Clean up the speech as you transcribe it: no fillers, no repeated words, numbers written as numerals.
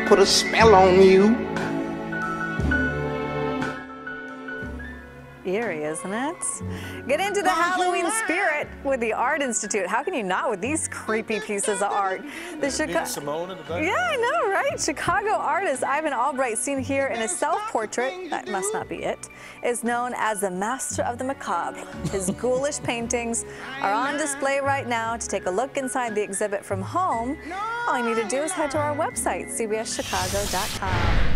put a spell on you. Eerie, isn't it? Get into the Halloween spirit with the Art Institute. How can you not with these creepy pieces of art? The Simone in the back. Yeah, I know, right? Chicago artist Ivan Albright, seen here in a self-portrait, that must not be it, is known as the master of the macabre. His ghoulish paintings are on display right now. To take a look inside the exhibit from home, all you need to do is head to our website, cbschicago.com.